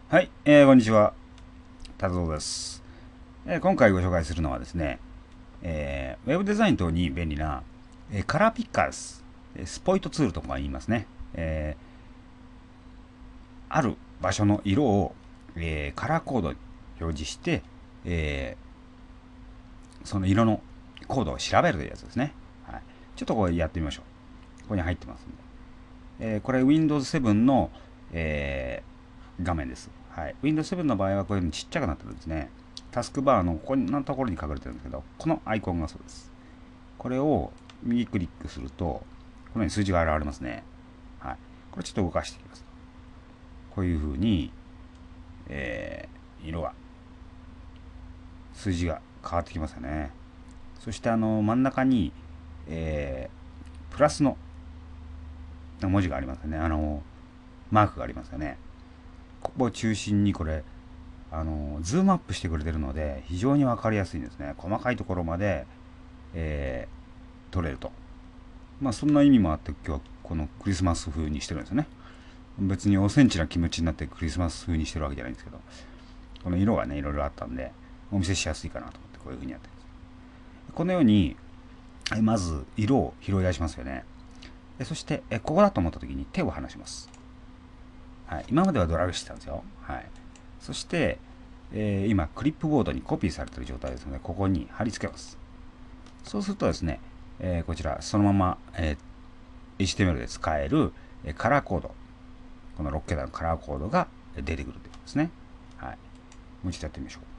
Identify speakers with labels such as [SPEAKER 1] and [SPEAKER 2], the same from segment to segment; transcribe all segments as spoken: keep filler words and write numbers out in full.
[SPEAKER 1] はい、えー、こんにちは。達夫です、えー今回ご紹介するのはですね、えーウェブデザイン等に便利な、えーカラーピッカーです。えースポイトツールとか言いますね。えーある場所の色を、えーカラーコードに表示して、えーその色のコードを調べるというやつですね。はい、ちょっとこれやってみましょう。ここに入ってますんで。えーこれ ウィンドウズセブン の、えー画面です。はい、ウィンドウズセブン の場合はこういうのちっちゃくなってるんですね。タスクバーのここのところに隠れてるんですけど、このアイコンがそうです。これを右クリックすると、このように数字が現れますね。はい、これちょっと動かしていきます。こういう風に、えー色が、数字が変わってきますよね。そしてあの真ん中に、えープラスの文字がありますよね。あのマークがありますよね。ここを中心にこれあのズームアップしてくれてるので非常に分かりやすいんですね。細かいところまで、えー撮れると。まあそんな意味もあって今日はこのクリスマス風にしてるんですよね。別におセンチな気持ちになってクリスマス風にしてるわけじゃないんですけど、この色がねいろいろあったんでお見せしやすいかなと思ってこういう風にやってるんです。このようにまず色を拾い出しますよね。そしてここだと思った時に手を離します。はい、今まではドラッグしてたんですよ。はい、そして、えー今クリップボードにコピーされている状態ですのでここに貼り付けます。そうするとですね、えーこちらそのまま、えー エイチティーエムエル で使えるカラーコード、このろっけたいのカラーコードが出てくるということですね。はい、もう一度やってみましょう。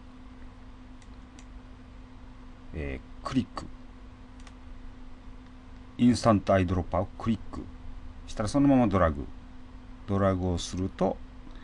[SPEAKER 1] えークリック、インスタントアイドロッパーをクリックしたらそのままドラッグドラッグをすると、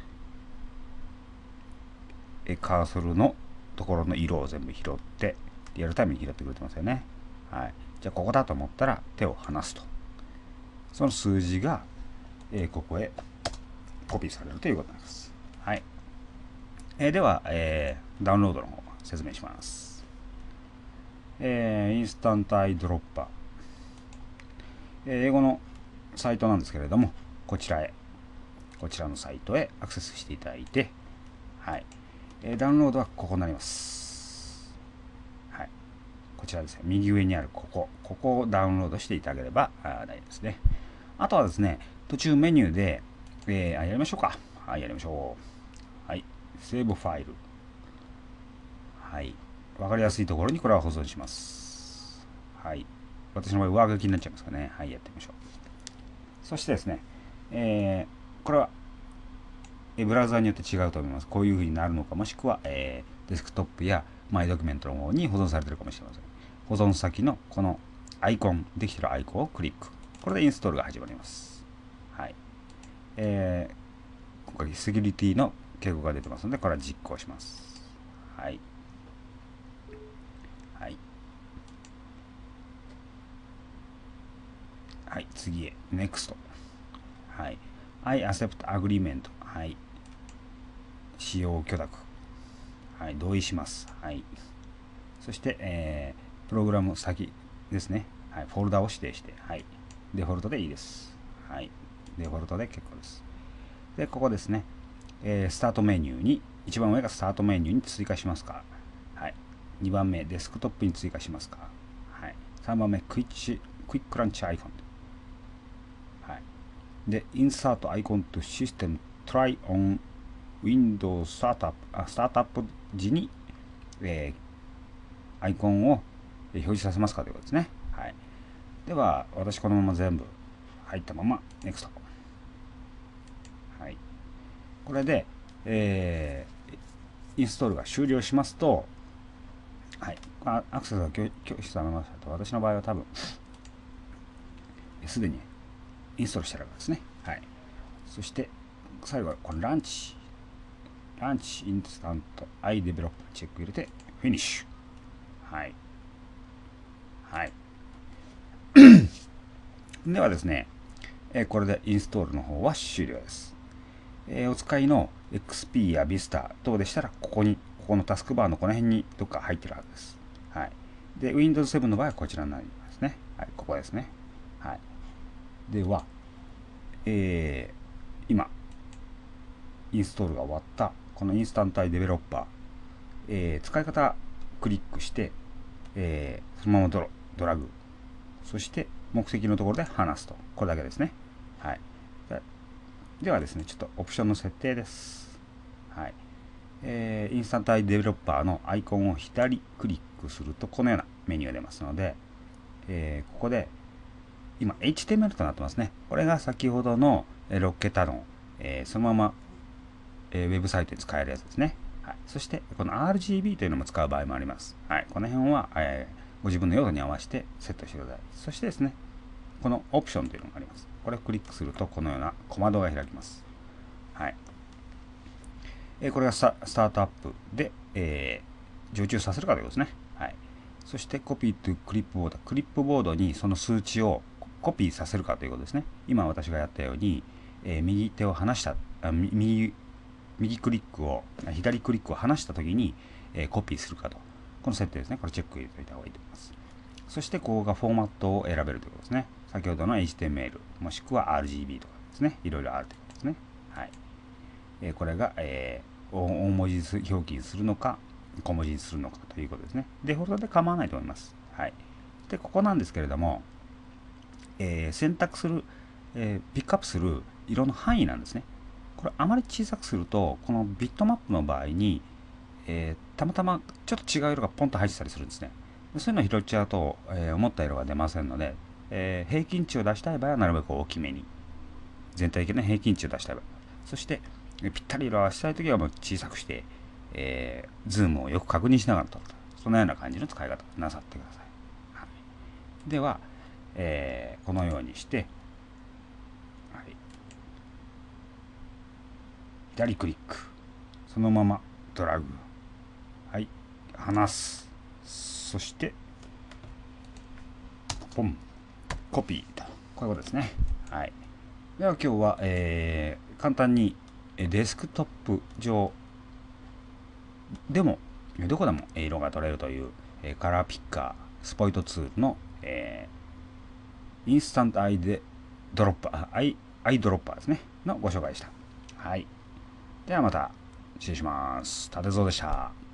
[SPEAKER 1] カーソルのところの色を全部拾ってリアルタイムに拾ってくれてますよね。はい、じゃあここだと思ったら手を離すと、その数字が、えーここへコピーされるということになります。はい、えーでは、えーダウンロードの方説明します。えーインスタントアイドロッパー、えー英語のサイトなんですけれども、こちらへこちらのサイトへアクセスしていただいて、はい、えーダウンロードはここになります。はい、こちらですね、右上にあるここ、ここをダウンロードしていただければ大丈夫ですね。あとはですね、途中メニューで、えー、あやりましょうか。はい、やりましょう。はい、セーブファイル。はい、わかりやすいところにこれは保存します。はい、私の場合上書きになっちゃいますかね。はい、やってみましょう。そしてですね、えー、これはブラウザーによって違うと思います。こういう風になるのか、もしくは、えー、デスクトップやマイドキュメントの方に保存されているかもしれません。保存先のこのアイコン、できているアイコンをクリック。これでインストールが始まります。はい。えー、ここにセキュリティの警告が出てますので、これは実行します。はい。はい。はい、次へ。ネクスト。はい。I accept agreement。はい。使用許諾。はい。同意します。はい。そして、えー、プログラム先ですね。はい。フォルダを指定して、はい。デフォルトでいいです。はい。デフォルトで結構です。で、ここですね。えー、スタートメニューに、一番上がスタートメニューに追加しますか。はい。にばんめ、デスクトップに追加しますか。はい。さんばんめ、クイッチ、クイックランチアイコン。はい。で、インサートアイコンとシステムトライオン Windows スタートアップ、あ、スタートアップ時に、えー、アイコンを表示させますかということですね。はい。では、私このまま全部入ったまま ネクスト。はい。これで、えー、インストールが終了しますと、はい、アクセスが拒否されましたと、私の場合は多分、すでにインストールしてあるわけですね。はい。そして、最後はこのランチ、ランチインスタントアイデベロップチェック入れて、フィニッシュ。はい。はい。ではですね、これでインストールの方は終了です。えー、お使いの エックスピー や Vista 等でしたら、ここに、ここのタスクバーのこの辺にどっか入ってるはずです。はい。で、ウィンドウズセブン の場合はこちらになりますね。はい、ここですね。はい。では、えー、今、 インストールが終わったこのインスタントアイデベロッパー、えー、使い方クリックして、えー、そのままド ラ, ドラッグ、そして目的のところで離すと、これだけですね。はい。ではですね、ちょっとオプションの設定です。はい。えー、インスタントアイデベロッパーのアイコンを左クリックするとこのようなメニューが出ますので、えー、ここで今 エイチティーエムエル となってますね。これが先ほどのろっけたの、えー、そのまま、えー、ウェブサイトに使えるやつですね。はい、そしてこの アールジービー というのも使う場合もあります。はい、この辺は、えー、ご自分の用途に合わせてセットしてください。そしてですね、このオプションというのがあります。これをクリックするとこのような小窓が開きます。はい。えー、これがスタスタートアップで、えー、常駐させるかということですね。はい。そしてコピーとクリップボード。クリップボードにその数値をコピーさせるかということですね。今私がやったように、えー、右手を離した、あ右、右クリックを、左クリックを離したときに、えー、コピーするかと。この設定ですね。これチェック入れておいた方がいいと思います。そしてここがフォーマットを選べるということですね。先ほどの エイチティーエムエル もしくは アールジービー とかですね。いろいろあるということですね。はい。えー、これが、えー、大文字表記にするのか、小文字にするのかということですね。デフォルトで構わないと思います。はい。で、ここなんですけれども、えー、選択する、えー、ピックアップする色の範囲なんですね。これあまり小さくすると、このビットマップの場合に、えー、たまたまちょっと違う色がポンと入ってたりするんですね。そういうのを拾っちゃうと、えー、思った色が出ませんので、えー、平均値を出したい場合はなるべく大きめに。全体的な平均値を出したい場合。そして、ぴったり色を合わせたいときはもう小さくして、えー、ズームをよく確認しながら撮ると。そのような感じの使い方なさってください。はい、では、えー、このようにして、はい、左クリック。そのままドラッグ。はい、離す。そして、ポン。コピーと。こういうことですね。はい。では今日は、えー、簡単にデスクトップ上でもどこでも色が取れるというカラーピッカースポイトツールの、えー、インスタントアイデドロッパーアイアイドロッパーですねのご紹介でした。はい。ではまた失礼します。立蔵でした。